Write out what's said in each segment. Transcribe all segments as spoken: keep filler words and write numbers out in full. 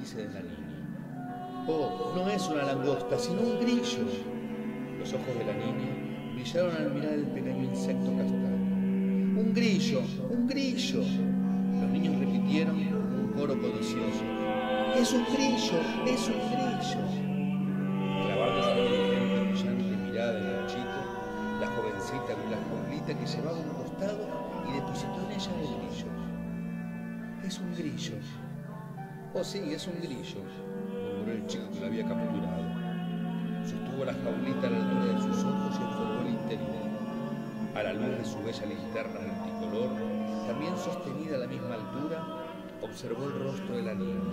dice de la niña: oh, no es una langosta, sino un grillo. Los ojos de la niña brillaron al mirar el pequeño insecto castaño. Un grillo, un grillo. Los niños repitieron con un coro codicioso: es un grillo, es un grillo. Clavando su inteligente y brillante mirada en el chico, la jovencita abrió la jaulita que llevaba a un costado y depositó en ella los grillos. Es un grillo. Oh sí, es un grillo, murmuró el chico que lo había capturado. Sostuvo la jaulita a la altura de sus ojos y observó el interior. A la luz de su bella linterna multicolor, también sostenida a la misma altura, observó el rostro de la niña.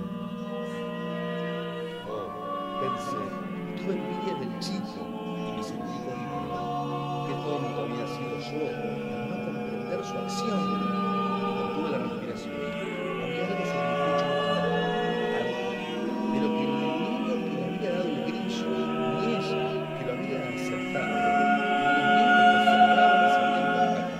Oh, pensé, tuve envidia del chico y me sentí conmovido. Qué tonto había sido yo al no comprender su acción. Contuve la respiración. Había algo sobre el pecho algo, pero que ni el niño que le había dado el grillo, ni ella que lo había acertado, ni los niños que observaban se habían percatado.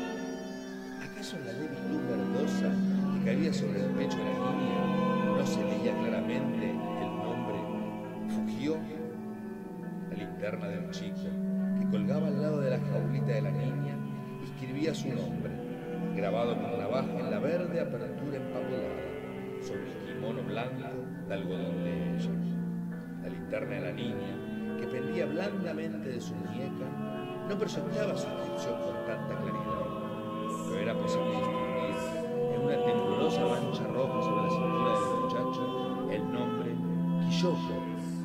¿Acaso en la débil luz verdosa que caía sobre el pecho de la niña no se leía claramente el nombre Fugio? La linterna del chico, que colgaba al lado de la jaulita de la niña, escribía su nombre, grabado con navaja en la verde apertura empapelada, sobre el kimono blanco de algodón de ella. La linterna de la niña, que pendía blandamente de su muñeca, no proyectaba su inscripción con tanta claridad, pero era posible distinguir en una temblorosa mancha roja sobre la cintura del muchacho el nombre Quilloko.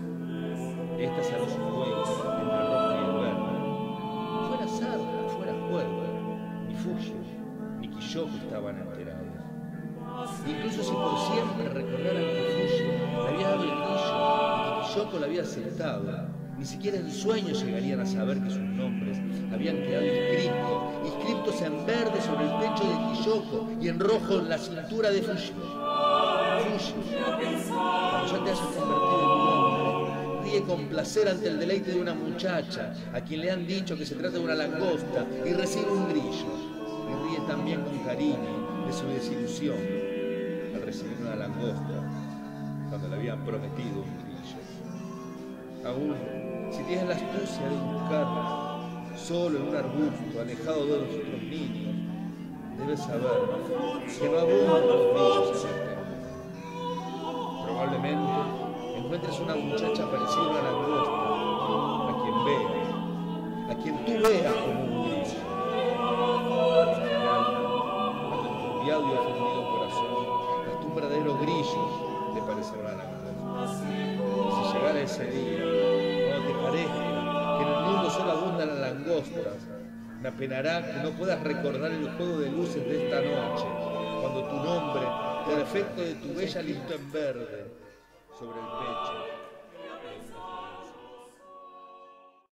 Esta cerró su juego entre el rojo y el verde. Fuera azar, fuera juego, ni Fugio ni Quilloko estaban enterados. Incluso si por siempre recordaran que Fugio le había dado el grillo y que Quilloko le había aceptado, ni siquiera en sueños llegarían a saber que sus nombres habían quedado inscritos, inscritos en verde sobre el pecho de Quilloko y en rojo en la cintura de Fugio. Fugio, cuando ya te hayas convertido en un hombre, ríe con placer ante el deleite de una muchacha a quien le han dicho que se trata de una langosta y recibe un grillo. Y ríe también con cariño de su desilusión al recibir una langosta cuando le habían prometido un grillo. Aún, si tienes la astucia de buscarla solo en un arbusto, alejado de los otros niños, debes saber que no abundan los grillos en este mundo. Probablemente encuentres una muchacha parecida a una langosta, a quien veas, a quien tú veas como un grillo. Al final, a tu enturbiado y ofendido corazón, hasta un verdadero grillo te parecerá una langosta. Y si llegara ese día, cuando te parezca que en el mundo solo abundan las langostas, me apenará que no puedas recordar el juego de luces de esta noche, cuando tu nombre, por efecto de tu bella linterna en verde, sobre el pecho